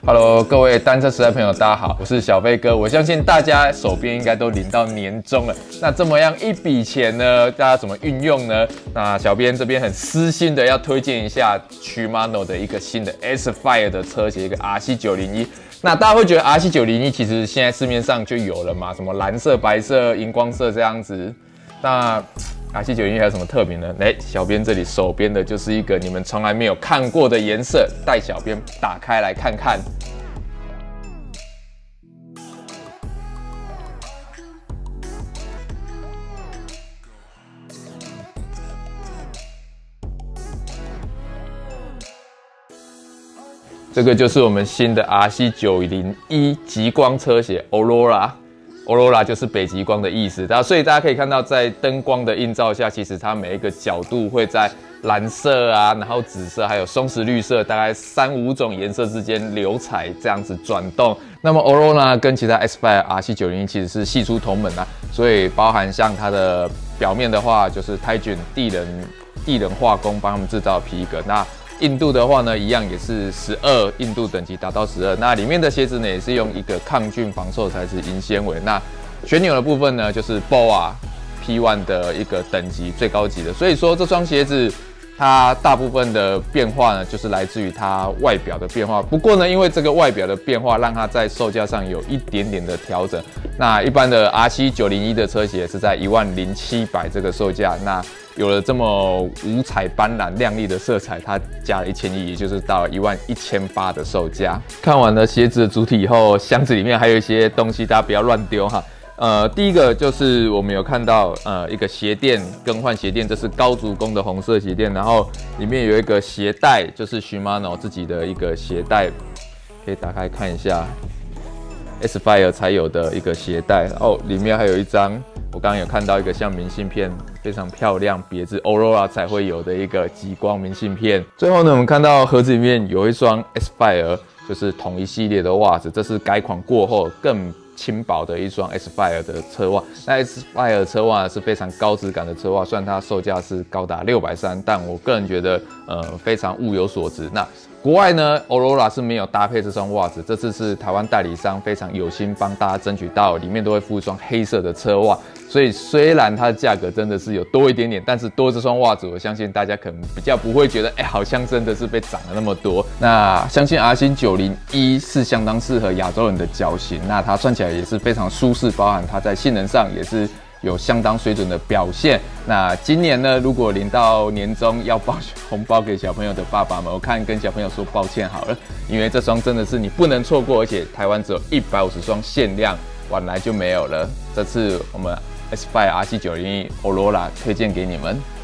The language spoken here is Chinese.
Hello， 各位单车时代朋友，大家好，我是小飞哥。我相信大家手边应该都领到年终了，那这么样一笔钱呢，大家怎么运用呢？那小编这边很私心的要推荐一下 Shimano 的一个新的 S-Fire 的车型，一个 RC901。那大家会觉得 RC901 其实现在市面上就有了嘛，什么蓝色、白色、荧光色这样子。那RC901还有什么特别呢？小编这里手边的就是一个你们从来没有看过的颜色，带小编打开来看看。这个就是我们新的 RC901 极光车鞋 Aurora。Aurora 就是北极光的意思，所以大家可以看到，在灯光的映照下，其实它每一个角度会在蓝色啊，然后紫色，还有松石绿色，大概3-5种颜色之间流彩这样子转动。那么 Aurora 跟其他 S-Fire RC901其实是系出同门啊，所以包含像它的表面的话，就是胎卷地人化工帮他们制造皮革。那硬度的话呢，一样也是12硬度等级达到12。那里面的鞋子呢，也是用一个抗菌防臭材质银纤维。那旋钮的部分呢，就是 BOA P1 的一个等级最高级的。所以说这双鞋子它大部分的变化呢，就是来自于它外表的变化。不过呢，因为这个外表的变化，让它在售价上有一点点的调整。那一般的 RC901 的车鞋是在10700这个售价。那有了这么五彩斑斓、亮丽的色彩，它加了1100，也就是到了11800的售价。看完了鞋子的主体以后，箱子里面还有一些东西，大家不要乱丢哈。第一个就是我们有看到一个鞋垫更换鞋垫，这是高足弓的红色鞋垫，然后里面有一个鞋带，就是 Shimano 自己的一个鞋带，可以打开看一下 ，S-Fire 才有的一个鞋带哦，里面还有一张。我刚刚有看到一个像明信片，非常漂亮，别致 Aurora 才会有的一个极光明信片。最后呢，我们看到盒子里面有一双 S-Fire， 就是同一系列的袜子，这是改款过后更轻薄的一双 S-Fire 的车袜。那 S-Fire 车袜是非常高质感的车袜，虽然它售价是高达630，但我个人觉得非常物有所值。那国外呢 ，Aurora 是没有搭配这双袜子，这次是台湾代理商非常有心帮大家争取到，里面都会附一双黑色的车袜。所以虽然它的价格真的是有多一点点，但是多这双袜子，我相信大家可能比较不会觉得，好像真的是被涨了那么多。那相信 RC901 是相当适合亚洲人的脚型，那它穿起来也是非常舒适，包含它在性能上也是有相当水准的表现。那今年呢，如果领到年终要包红包给小朋友的爸爸们，我看跟小朋友说抱歉好了，因为这双真的是你不能错过，而且台湾只有150双限量，晚来就没有了。这次我们 S-Fire RC901 Aurora 推荐给你们。